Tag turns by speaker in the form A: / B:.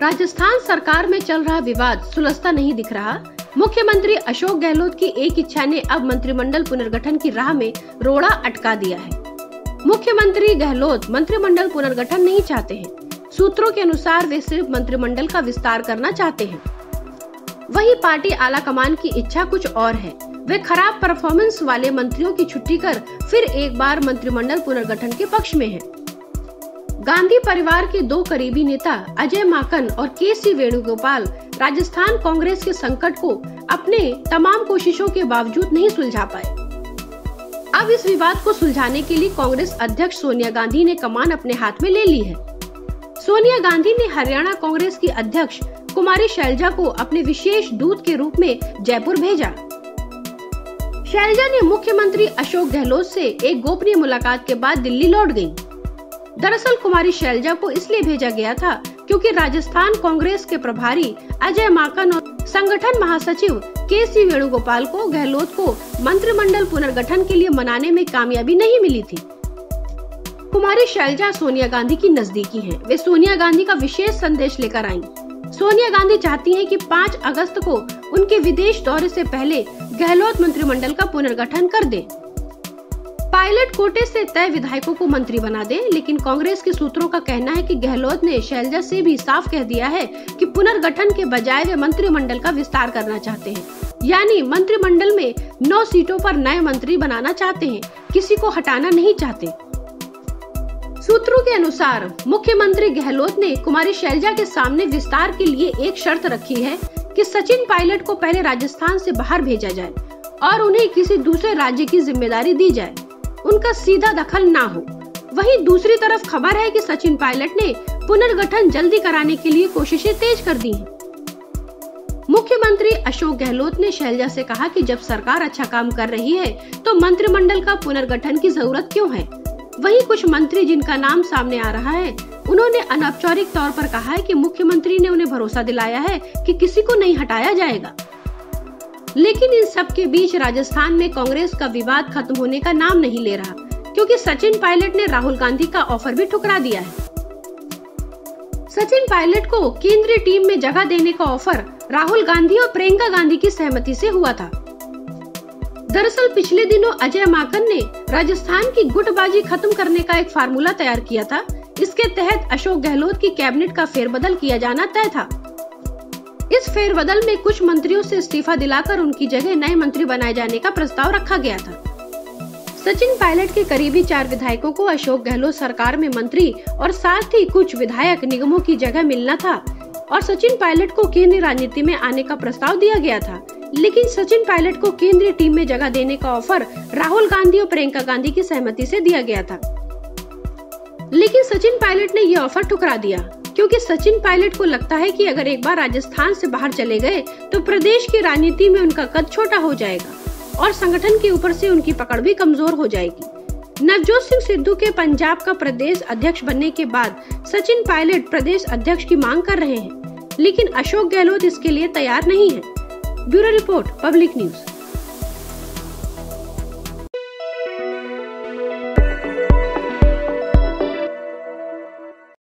A: राजस्थान सरकार में चल रहा विवाद सुलझता नहीं दिख रहा। मुख्यमंत्री अशोक गहलोत की एक इच्छा ने अब मंत्रिमंडल पुनर्गठन की राह में रोड़ा अटका दिया है। मुख्यमंत्री गहलोत मंत्रिमंडल पुनर्गठन नहीं चाहते हैं। सूत्रों के अनुसार वे सिर्फ मंत्रिमंडल का विस्तार करना चाहते हैं। वहीं पार्टी आलाकमान की इच्छा कुछ और है। वे खराब परफॉर्मेंस वाले मंत्रियों की छुट्टी कर फिर एक बार मंत्रिमंडल पुनर्गठन के पक्ष में है। गांधी परिवार के दो करीबी नेता अजय माकन और के.सी. वेणुगोपाल राजस्थान कांग्रेस के संकट को अपने तमाम कोशिशों के बावजूद नहीं सुलझा पाए। अब इस विवाद को सुलझाने के लिए कांग्रेस अध्यक्ष सोनिया गांधी ने कमान अपने हाथ में ले ली है। सोनिया गांधी ने हरियाणा कांग्रेस की अध्यक्ष कुमारी शैलजा को अपने विशेष दूत के रूप में जयपुर भेजा। शैलजा ने मुख्यमंत्री अशोक गहलोत से एक गोपनीय मुलाकात के बाद दिल्ली लौट गयी। दरअसल कुमारी शैलजा को इसलिए भेजा गया था क्योंकि राजस्थान कांग्रेस के प्रभारी अजय माकन और संगठन महासचिव के.सी. वेणुगोपाल को गहलोत को मंत्रिमंडल पुनर्गठन के लिए मनाने में कामयाबी नहीं मिली थी। कुमारी शैलजा सोनिया गांधी की नजदीकी हैं। वे सोनिया गांधी का विशेष संदेश लेकर आईं। सोनिया गांधी चाहती हैं कि 5 अगस्त को उनके विदेश दौरे से पहले गहलोत मंत्रिमंडल का पुनर्गठन कर दें। पायलट कोटे से तय विधायकों को मंत्री बना दें, लेकिन कांग्रेस के सूत्रों का कहना है कि गहलोत ने शैलजा से भी साफ कह दिया है कि पुनर्गठन के बजाय वे मंत्रिमंडल का विस्तार करना चाहते हैं, यानी मंत्रिमंडल में 9 सीटों पर नए मंत्री बनाना चाहते हैं, किसी को हटाना नहीं चाहते। सूत्रों के अनुसार मुख्यमंत्री गहलोत ने कुमारी शैलजा के सामने विस्तार के लिए एक शर्त रखी है कि सचिन पायलट को पहले राजस्थान से बाहर भेजा जाए और उन्हें किसी दूसरे राज्य की जिम्मेदारी दी जाए, उनका सीधा दखल ना हो। वहीं दूसरी तरफ खबर है कि सचिन पायलट ने पुनर्गठन जल्दी कराने के लिए कोशिशें तेज कर दी हैं। मुख्यमंत्री अशोक गहलोत ने शैलजा से कहा कि जब सरकार अच्छा काम कर रही है तो मंत्रिमंडल का पुनर्गठन की जरूरत क्यों है। वहीं कुछ मंत्री जिनका नाम सामने आ रहा है, उन्होंने अनौपचारिक तौर पर कहा है कि मुख्यमंत्री ने उन्हें भरोसा दिलाया है कि किसी को नहीं हटाया जाएगा। लेकिन इन सब के बीच राजस्थान में कांग्रेस का विवाद खत्म होने का नाम नहीं ले रहा, क्योंकि सचिन पायलट ने राहुल गांधी का ऑफर भी ठुकरा दिया है। सचिन पायलट को केंद्रीय टीम में जगह देने का ऑफर राहुल गांधी और प्रियंका गांधी की सहमति से हुआ था। दरअसल पिछले दिनों अजय माकन ने राजस्थान की गुटबाजी खत्म करने का एक फार्मूला तैयार किया था। इसके तहत अशोक गहलोत की कैबिनेट का फेरबदल किया जाना तय था। इस फेरबदल में कुछ मंत्रियों से इस्तीफा दिलाकर उनकी जगह नए मंत्री बनाए जाने का प्रस्ताव रखा गया था। सचिन पायलट के करीबी 4 विधायकों को अशोक गहलोत सरकार में मंत्री और साथ ही कुछ विधायक निगमों की जगह मिलना था और सचिन पायलट को केंद्रीय राजनीति में आने का प्रस्ताव दिया गया था। लेकिन सचिन पायलट को केंद्रीय टीम में जगह देने का ऑफर राहुल गांधी और प्रियंका गांधी की सहमति से दिया गया था। लेकिन सचिन पायलट ने ये ऑफर ठुकरा दिया, क्योंकि सचिन पायलट को लगता है कि अगर एक बार राजस्थान से बाहर चले गए तो प्रदेश की राजनीति में उनका कद छोटा हो जाएगा और संगठन के ऊपर से उनकी पकड़ भी कमजोर हो जाएगी। नवजोत सिंह सिद्धू के पंजाब का प्रदेश अध्यक्ष बनने के बाद सचिन पायलट प्रदेश अध्यक्ष की मांग कर रहे हैं, लेकिन अशोक गहलोत इसके लिए तैयार नहीं है। Bureau report, public news.